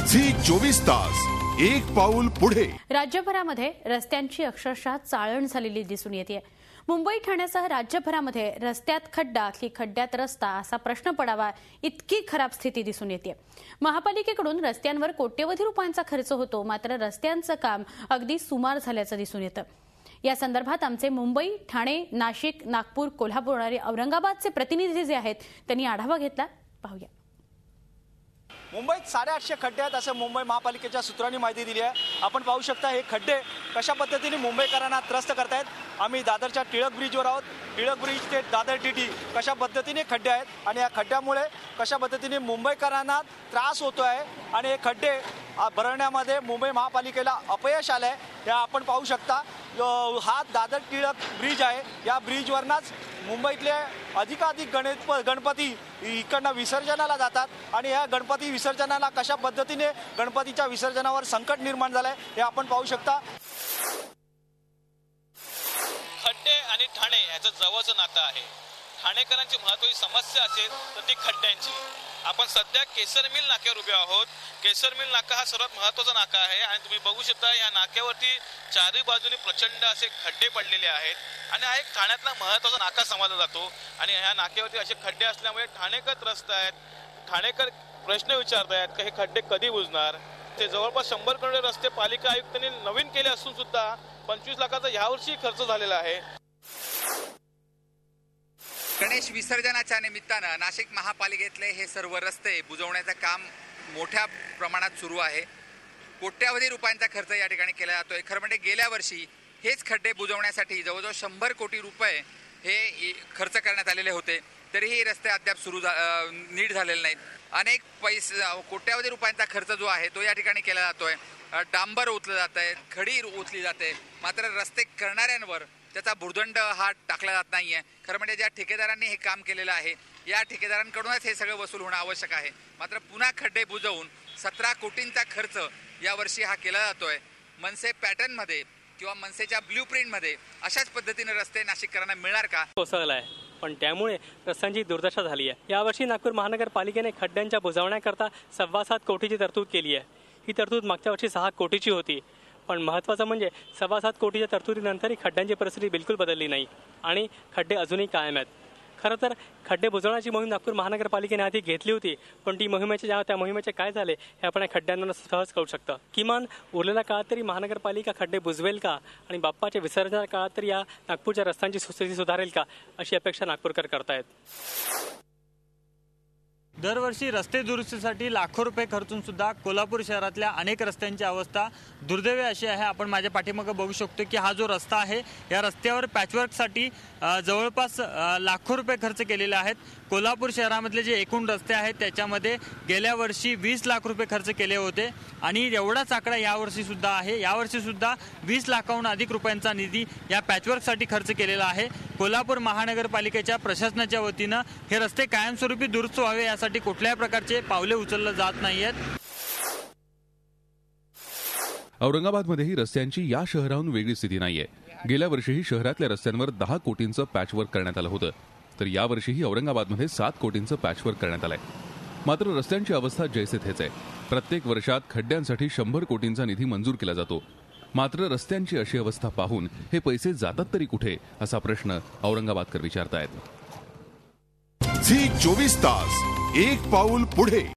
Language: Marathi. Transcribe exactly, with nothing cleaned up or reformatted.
झी चोवीस तास एक पाऊल पुढे। राज्यभरामध्ये रस्त्यांची अक्षरशः चाळण झालेली दिसून येते। मुंबई ठाण्यासह राज्यभरामध्ये रस्त्यात खड्डा की खड्ड्यात रस्ता असा प्रश्न पडावा इतकी खराब स्थिती दिसून येते। महापालिकेकडून रस्त्यांवर कोट्यवधी रुपयांचा खर्च होतो, मात्र रस्त्यांचं काम अगदी सुमार झाल्याचं दिसून येतं। या संदर्भात आमचे मुंबई, ठाणे, नाशिक, नागपूर, कोल्हापूर आणि औरंगाबादचे प्रतिनिधी जे आहेत त्यांनी आढावा घेतला, पाहूया। मुंबईत साडेआठशे खड्डे आहेत असं मुंबई महापालिकेच्या सूत्रांनी माहिती दिली आहे। आपण पाहू शकता हे खड्डे कशा पद्धतीने मुंबईकरांना त्रस्त करतायत। आम्ही दादरच्या टिळक ब्रिजवर आहोत। टिळक ब्रिज ते दादर टीटी कशा पद्धतीने खड्डे आहेत आणि या खड्ड्यामुळे कशा पद्धतीने मुंबईकरांना त्रास होतो आहे आणि हे खड्डे भरण्यामध्ये मुंबई महापालिकेला अपयश आलंय। या आपण पाहू शकता हा दादर टिळक ब्रिज आहे। या ब्रिजवरनाच मुंबईतले अधिकाधिक गणेश गणपती इकडनं विसर्जनाला जातात आणि या गणपती विसर्जनाला कशा पद्धतीने गणपतीच्या विसर्जनावर संकट निर्माण झालंय हे आपण पाहू शकता। खड्डे आणि ठाणे याचं जवळचं नातं आहे। ठाणेकरांची महत्त्वाची समस्या असेल तर ती खड्ड्यांची। आपण सध्या केसर मिल नाक्यावर उभे आहोत। केसर मिल नाका हा सर्वात महत्त्वाचा नाका आहे आणि तुम्ही बघू शकता या नाक्यावरती चारही बाजूने प्रचंड असे खड्डे पडलेले आहेत आणि हा एक ठाण्यातला महत्त्वाचा नाका समजला जातो आणि या नाक्यावरती असे खड्डे असल्यामुळे ठाणेकर त्रस्त आहेत। ठाणेकर प्रश्न विचारत आहेत की हे खड्डे कधी बुजणार। ते जवळपास शंभर करोड रस्ते पालिका आयुक्तांनी नवीन केले असून सुद्धा पंचवीस लाखाचा यावर्षी खर्च झालेला आहे। गणेश विसर्जनाच्या निमित्तानं नाशिक महापालिकेतले हे सर्व रस्ते बुजवण्याचं काम मोठ्या प्रमाणात सुरू आहे। कोट्यावधी रुपयांचा खर्च या ठिकाणी केला जातोय। खरं म्हणजे गेल्या वर्षी हेच खड्डे बुजवण्यासाठी जवळजवळ शंभर कोटी रुपये हे खर्च करण्यात आलेले होते, तरीही रस्ते अद्याप सुरू नीट झालेले नाहीत। अनेक पैसे कोट्यावधी रुपयांचा खर्च जो आहे तो या ठिकाणी केला जातोय। डांबर ओतलं जात आहे, खडी ओतली जाते, मात्र रस्ते करणाऱ्यांवर त्याचा भुर्दंड हा टाकला जात नाहीये। खरं म्हणजे ज्या ठेकेदारांनी हे काम केलेलं आहे या ठेकेदारांकडूनच हे सगळं वसूल होणं आवश्यक आहे। मात्र पुन्हा खड्डे बुजवून सतरा कोटींचा खर्च यावर्षी हा केला जातोय। मनसे पॅटर्न मध्ये किंवा मनसेच्या ब्ल्यू प्रिंट मध्ये अशाच पद्धतीने रस्ते नाशिककरांना मिळणार का कोसळलाय, पण त्यामुळे रस्त्यांची दुर्दशा झाली आहे। यावर्षी नागपूर महानगरपालिकेने खड्ड्यांच्या बुजवण्याकरता सव्वा सात कोटीची तरतूद केली आहे। ही तरतूद मागच्या वर्षी सहा कोटीची होती, पण महत्त्वाचं म्हणजे सव्वा सात कोटीच्या तरतुदीनंतरही खड्ड्यांची परिस्थिती बिलकुल बदलली नाही आणि खड्डे अजूनही कायम आहेत। खरं तर खड्डे बुजवण्याची मोहीम नागपूर महानगरपालिकेने आधी घेतली होती, पण ती मोहिमेचे ज्या त्या मोहिमेचे काय झाले हे आपण या खड्ड्यांना सहज कळू शकतं। किमान उरलेल्या काळात तरी महानगरपालिका खड्डे बुजवेल का आणि बाप्पाच्या विसर्जनाच्या काळात तरी या नागपूरच्या रस्त्यांची स्थिती सुधारेल का अशी अपेक्षा नागपूरकर करतायत। दरवर्षी रस्ते दुरुस्तीसाठी लाखो रुपये खर्चून सुद्धा कोल्हापूर शहरातल्या अनेक रस्त्यांची अवस्था दुर्दैवी अशी आहे। आपण माझ्या पाठीमागे बघू शकतो की हा जो रस्ता आहे या रस्त्यावर पॅचवर्कसाठी जवळपास लाखो रुपये खर्च केलेले आहेत। कोल्हापूर शहरामधले जे एकूण रस्ते आहेत त्याच्यामध्ये गेल्या वर्षी वीस लाख रुपये खर्च केले होते आणि एवढाच आकडा यावर्षी सुद्धा आहे। यावर्षी सुद्धा वीस लाखाहून अधिक रुपयांचा निधी या पॅचवर्कसाठी खर्च केलेला आहे। कोल्हापूर महानगरपालिकेच्या प्रशासनाच्या वतीनं हे रस्ते कायमस्वरूपी दुरुस्त व्हावे यासाठी कुठल्याही प्रकारचे पावले उचलले जात नाहीयेत। औरंगाबादमध्येही रस्त्यांची या शहराहून वेगळी स्थिती नाहीये। गेल्या वर्षीही शहरातल्या रस्त्यांवर दहा कोटींचं पॅचवर्क करण्यात आलं होतं, तर यावर्षीही औरंगाबादमध्ये सात कोटींचं पॅचवर्क करण्यात आलंय। मात्र रस्त्यांची अवस्था जैसे थेच आहे। प्रत्येक वर्षात खड्ड्यांसाठी शंभर कोटींचा निधी मंजूर केला जातो, मात्र रस्त्यांची अशी अवस्था पाहून हे पैसे जातात तरी कुठे असा प्रश्न औरंगाबादकर विचारतायत। झी चोवीस तास एक पाऊल पुढे।